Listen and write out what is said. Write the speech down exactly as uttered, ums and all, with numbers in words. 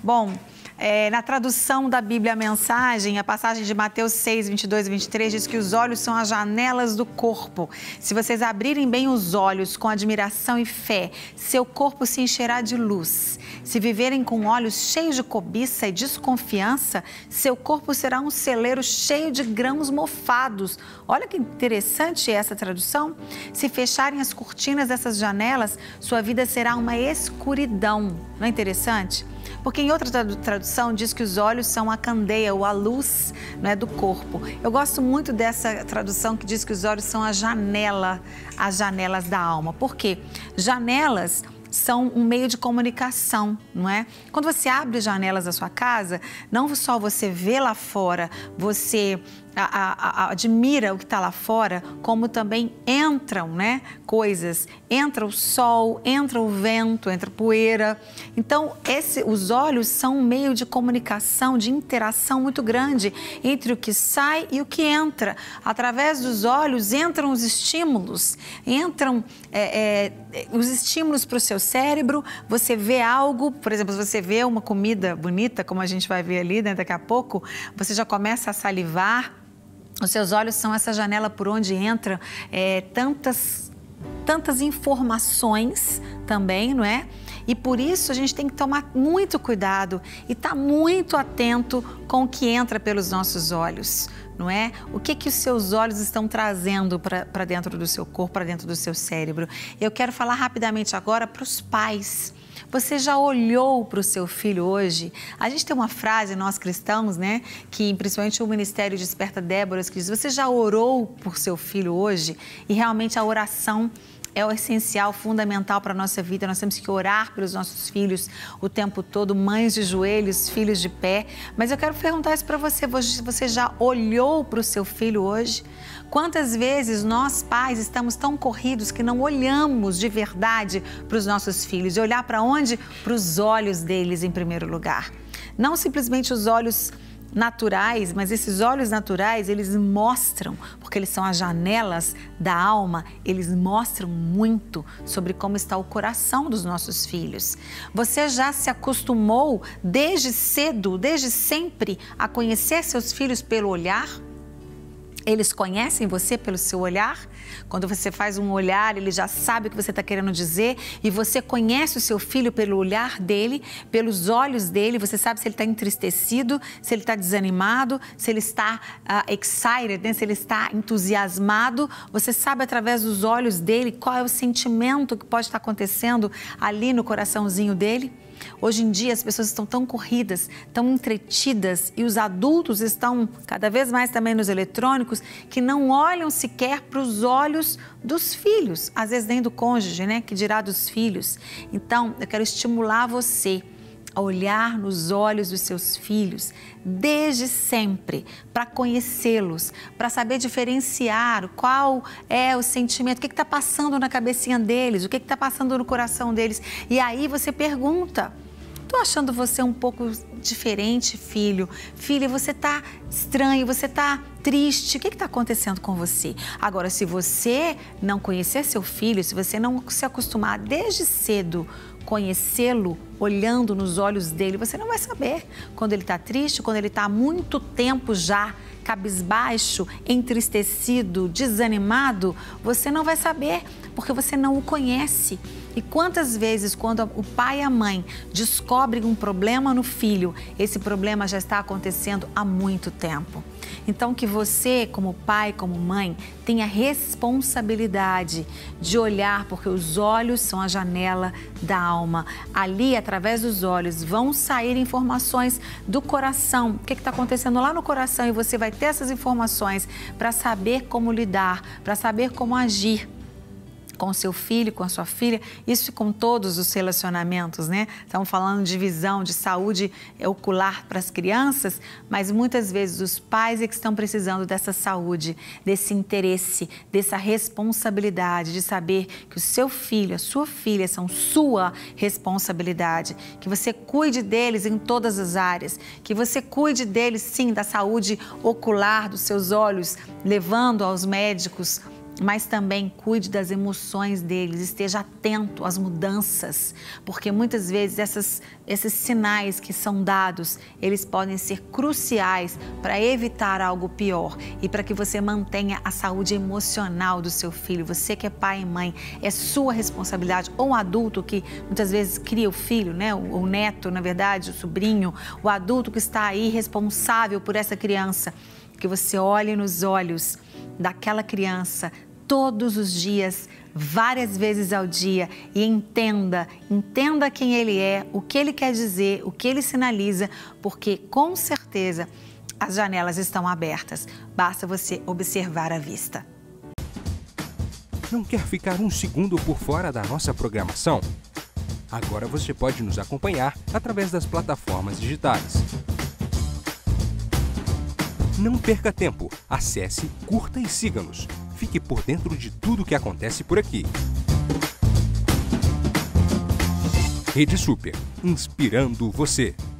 Bom, é, na tradução da Bíblia a Mensagem, a passagem de Mateus seis, vinte e dois e vinte e três diz que os olhos são as janelas do corpo. Se vocês abrirem bem os olhos com admiração e fé, seu corpo se encherá de luz. Se viverem com olhos cheios de cobiça e desconfiança, seu corpo será um celeiro cheio de grãos mofados. Olha que interessante essa tradução. Se fecharem as cortinas dessas janelas, sua vida será uma escuridão. Não é interessante? Porque em outra tradução diz que os olhos são a candeia ou a luz, não é, do corpo. Eu gosto muito dessa tradução que diz que os olhos são a janela, as janelas da alma. Por quê? Janelas são um meio de comunicação, não é? Quando você abre janelas da sua casa, não só você vê lá fora, você a, a, a, admira o que está lá fora, como também entram, né, coisas. Entra o sol, entra o vento, entra a poeira. Então, esse, os olhos são um meio de comunicação, de interação muito grande entre o que sai e o que entra. Através dos olhos entram os estímulos, entram é, é, os estímulos para o seu cérebro. Você vê algo, por exemplo, se você vê uma comida bonita, como a gente vai ver ali, né, daqui a pouco, você já começa a salivar. Os seus olhos são essa janela por onde entram é, tantas, tantas informações também, não é? E por isso a gente tem que tomar muito cuidado e estar tá muito atento com o que entra pelos nossos olhos, não é? O que que os seus olhos estão trazendo para dentro do seu corpo, para dentro do seu cérebro. Eu quero falar rapidamente agora para os pais. Você já olhou para o seu filho hoje? A gente tem uma frase, nós cristãos, né, que principalmente o Ministério Desperta Déboras, que diz: você já orou por seu filho hoje? E realmente a oração é o essencial, fundamental para a nossa vida. Nós temos que orar pelos nossos filhos o tempo todo, mães de joelhos, filhos de pé. Mas eu quero perguntar isso para você, você já olhou para o seu filho hoje? Quantas vezes nós, pais, estamos tão corridos que não olhamos de verdade para os nossos filhos? E olhar para onde? Para os olhos deles em primeiro lugar. Não simplesmente os olhos naturais, mas esses olhos naturais, eles mostram, porque eles são as janelas da alma, eles mostram muito sobre como está o coração dos nossos filhos. Você já se acostumou desde cedo, desde sempre, a conhecer seus filhos pelo olhar? Eles conhecem você pelo seu olhar? Quando você faz um olhar, ele já sabe o que você está querendo dizer, e você conhece o seu filho pelo olhar dele, pelos olhos dele. Você sabe se ele está entristecido, se ele está desanimado, se ele está uh, excited, né? Se ele está entusiasmado. Você sabe através dos olhos dele qual é o sentimento que pode estar acontecendo ali no coraçãozinho dele. Hoje em dia as pessoas estão tão corridas, tão entretidas, e os adultos estão cada vez mais também nos eletrônicos, que não olham sequer para os olhos dos filhos, às vezes nem do cônjuge, né? Que dirá dos filhos. Então, eu quero estimular você a olhar nos olhos dos seus filhos desde sempre, para conhecê-los, para saber diferenciar qual é o sentimento, o que está passando na cabecinha deles, o que está passando no coração deles. E aí você pergunta: estou achando você um pouco diferente, filho. Filha, você está estranho, você está triste, o que está acontecendo com você? Agora, se você não conhecer seu filho, se você não se acostumar desde cedo conhecê-lo, olhando nos olhos dele, você não vai saber quando ele está triste, quando ele está há muito tempo já cabisbaixo, entristecido, desanimado. Você não vai saber, porque você não o conhece. E quantas vezes, quando o pai e a mãe descobrem um problema no filho, esse problema já está acontecendo há muito tempo. Então, que você, como pai, como mãe, tenha responsabilidade de olhar, porque os olhos são a janela da alma. Ali, através dos olhos, vão sair informações do coração. O que está acontecendo lá no coração? E você vai ter essas informações para saber como lidar, para saber como agir com o seu filho, com a sua filha, isso com todos os relacionamentos, né? Estamos falando de visão, de saúde ocular para as crianças, mas muitas vezes os pais é que estão precisando dessa saúde, desse interesse, dessa responsabilidade de saber que o seu filho, a sua filha são sua responsabilidade, que você cuide deles em todas as áreas, que você cuide deles, sim, da saúde ocular dos seus olhos, levando aos médicos mas também cuide das emoções deles, esteja atento às mudanças, porque muitas vezes essas, esses sinais que são dados, eles podem ser cruciais para evitar algo pior e para que você mantenha a saúde emocional do seu filho. Você que é pai e mãe, é sua responsabilidade, ou um adulto que muitas vezes cria o filho, né? o, o neto, na verdade, o sobrinho, o adulto que está aí responsável por essa criança, que você olhe nos olhos daquela criança todos os dias, várias vezes ao dia e entenda, entenda quem ele é, o que ele quer dizer, o que ele sinaliza, porque com certeza as janelas estão abertas, basta você observar à vista. Não quer ficar um segundo por fora da nossa programação? Agora você pode nos acompanhar através das plataformas digitais. Não perca tempo, acesse, curta e siga-nos. Fique por dentro de tudo o que acontece por aqui. Rede Super, inspirando você.